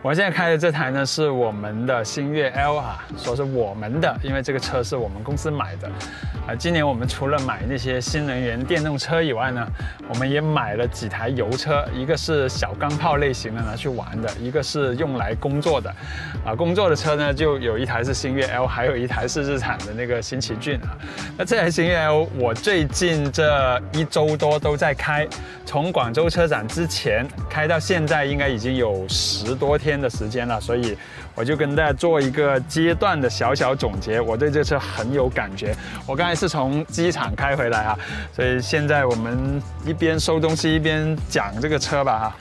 我现在开的这台呢是我们的星越 L 啊，说是我们的，因为这个车是我们公司买的。今年我们除了买那些新能源电动车以外呢，我们也买了几台油车，一个是小钢炮类型的拿去玩的，一个是用来工作的。工作的车呢就有一台是星越 L， 还有一台是日产的那个新奇骏啊。那这台星越 L 我最近这1周多都在开，从广州车展之前开到现在，应该已经有10多天的时间了，所以我就跟大家做一个阶段的小总结。我对这车很有感觉，我刚才是从机场开回来啊，所以现在我们一边收东西一边讲这个车吧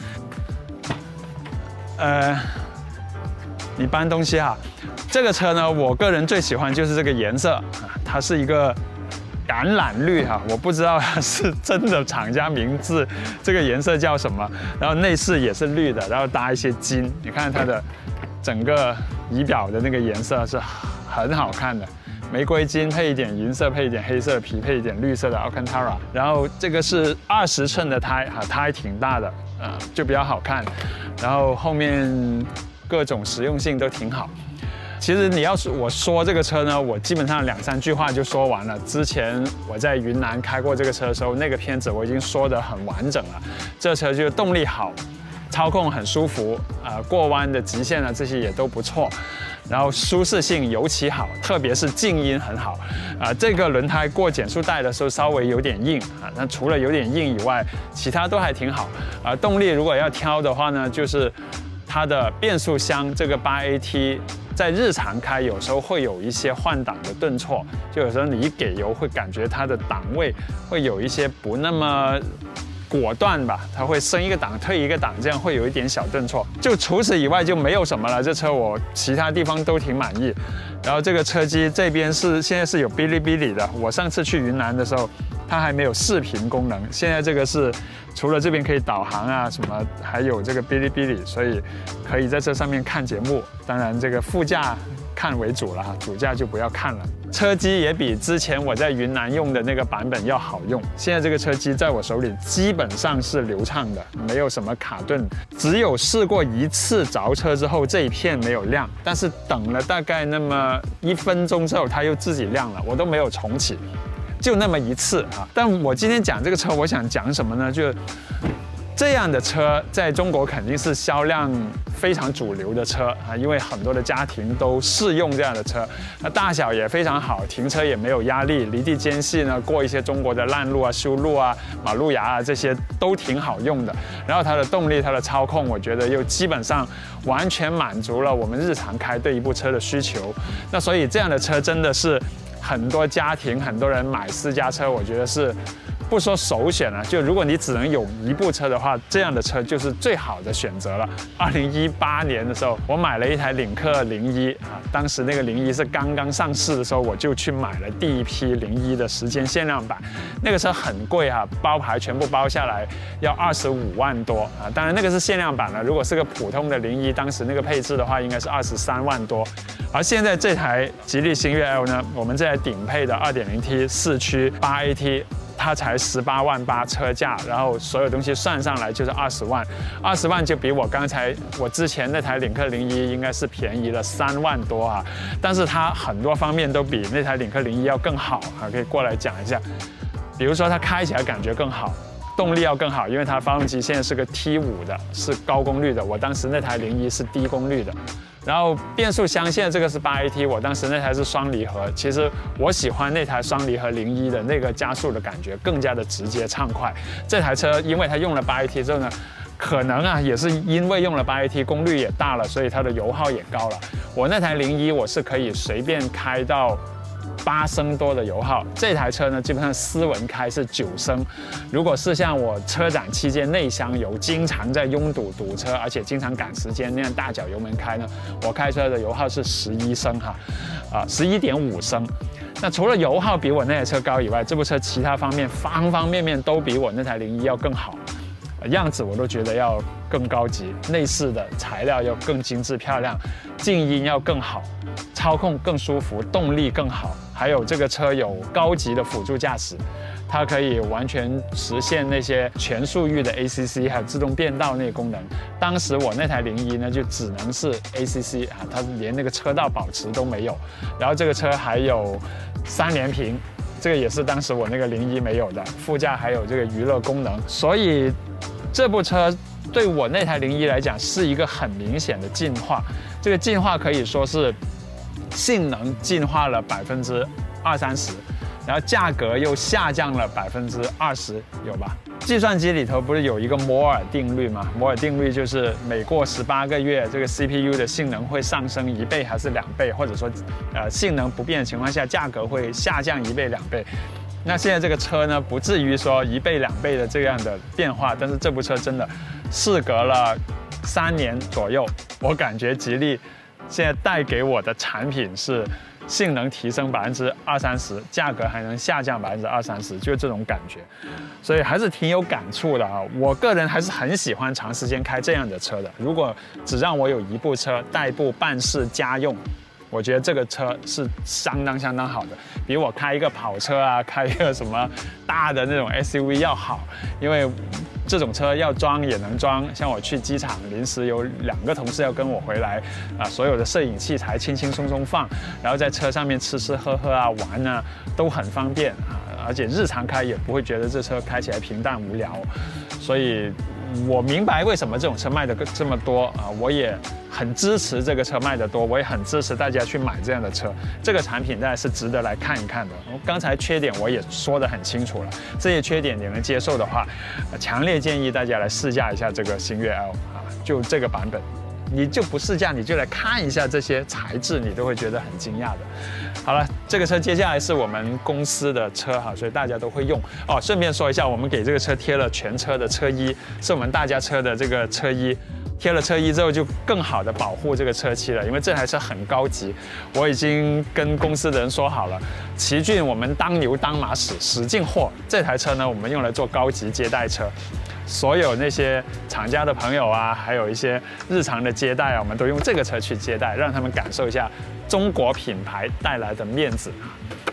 你搬东西哈。这个车呢，我个人最喜欢就是这个颜色它是一个橄榄绿哈，我不知道是真的厂家名字，这个颜色叫什么。然后内饰也是绿的，然后搭一些金，你看它的整个仪表的那个颜色是很好看的，玫瑰金配一点银色，配一点黑色的皮，配一点绿色的 Alcantara。然后这个是20寸的胎哈，胎挺大的，就比较好看。然后后面各种实用性都挺好。其实你要是我说这个车呢，我基本上2、3句话就说完了。之前我在云南开过这个车的时候，那个片子我已经说得很完整了。这车就是动力好，操控很舒服，过弯的极限这些也都不错。然后舒适性尤其好，特别是静音很好。这个轮胎过减速带的时候稍微有点硬那除了有点硬以外，其他都还挺好。动力如果要挑的话呢，就是它的变速箱这个8AT。在日常开有时候会有一些换挡的顿挫，就有时候你一给油会感觉它的档位会有一些不那么果断吧，它会升一个档退一个档，这样会有一点小顿挫。就除此以外就没有什么了，这车我其他地方都挺满意。然后这个车机这边现在是有哔哩哔哩的，我上次去云南的时候它还没有视频功能，现在这个是除了这边可以导航什么，还有这个哔哩哔哩，所以可以在这上面看节目。当然这个副驾看为主了，主驾就不要看了。车机也比之前我在云南用的那个版本要好用。现在这个车机在我手里基本上是流畅的，没有什么卡顿。只有试过1次着车之后这一片没有亮，但是等了大概那么1分钟之后它又自己亮了，我都没有重启，就那么1次但我今天讲这个车，我想讲什么呢？就这样的车在中国肯定是销量非常主流的车因为很多的家庭都适用这样的车，大小也非常好，停车也没有压力，离地间隙呢过一些中国的烂路修路马路牙这些都挺好用的。然后它的动力它的操控我觉得又基本上完全满足了我们日常开对一部车的需求。那所以这样的车真的是很多家庭很多人买私家车，我觉得是不说首选了，就如果你只能有1部车的话，这样的车就是最好的选择了。2018年的时候，我买了一台领克01当时那个01是刚刚上市的时候，我就去买了第一批01的时间限量版。那个车很贵包牌全部包下来要25万多当然那个是限量版了，如果是个普通的01，当时那个配置的话应该是23万多。而现在这台吉利星越 L 呢，我们这台顶配的 2.0T 4驱 8AT。它才18万8车价，然后所有东西算上来就是20万，20万就比我之前那台领克01应该是便宜了3万多但是它很多方面都比那台领克01要更好可以过来讲一下。比如说它开起来感觉更好，动力要更好，因为它发动机现在是个 T5 的，是高功率的，我当时那台01是低功率的。然后变速箱现在这个是8AT， 我当时那台是双离合，其实我喜欢那台双离合01的那个加速的感觉更加的直接畅快。这台车因为它用了8AT 之后呢，可能也是因为用了8AT， 功率也大了，所以它的油耗也高了。我那台01我是可以随便开到8升多的油耗，这台车呢基本上斯文开是9升。如果是像我车展期间内箱油，经常在拥堵堵车，而且经常赶时间那样大脚油门开呢，我开出来的油耗是11升11.5升。那除了油耗比我那台车高以外，这部车其他方面方方面面都比我那台01要更好。样子我都觉得要更高级，内饰的材料要更精致漂亮，静音要更好，操控更舒服，动力更好，还有这个车有高级的辅助驾驶， 它可以完全实现那些全速域的 ACC 还有自动变道那个功能。当时我那台01呢就只能是 ACC 啊，它连那个车道保持都没有。然后这个车还有3连屏，这个也是当时我那个01没有的。副驾还有这个娱乐功能，所以这部车对我那台01来讲是一个很明显的进化。这个进化可以说是性能进化了20-30%，然后价格又下降了20%，有吧？计算机里头不是有一个摩尔定律吗？摩尔定律就是每过18个月，这个 CPU 的性能会上升1倍还是2倍，或者说性能不变的情况下，价格会下降1倍2倍。那现在这个车呢，不至于说1倍2倍的这样的变化，但是这部车真的事隔了3年左右，我感觉吉利现在带给我的产品是性能提升20-30%，价格还能下降20-30%，就这种感觉，所以还是挺有感触的啊。我个人还是很喜欢长时间开这样的车的。如果只让我有一部车代步、办事、家用，我觉得这个车是相当好的，比我开一个跑车啊，开一个什么大的那种 SUV 要好，因为这种车要装也能装，像我去机场临时有2个同事要跟我回来啊，所有的摄影器材轻轻松松放，然后在车上面吃吃喝喝啊、玩啊都很方便啊，而且日常开也不会觉得这车开起来平淡无聊，所以我明白为什么这种车卖的这么多啊，我也很支持这个车卖得多，我也很支持大家去买这样的车。这个产品当然是值得来看一看的。刚才缺点我也说得很清楚了，这些缺点你能接受的话，强烈建议大家来试驾一下这个星越 L 啊，就这个版本。你就不试驾，你就来看一下这些材质，你都会觉得很惊讶的。好了，这个车接下来是我们公司的车哈，所以大家都会用哦。顺便说一下，我们给这个车贴了全车的车衣，是我们大家车的这个车衣。贴了车衣之后，就更好的保护这个车漆了，因为这台车很高级。我已经跟公司的人说好了，奇骏我们当牛当马使劲货，这台车呢，我们用来做高级接待车。所有那些厂家的朋友啊，还有一些日常的接待啊，我们都用这个车去接待，让他们感受一下中国品牌带来的面子。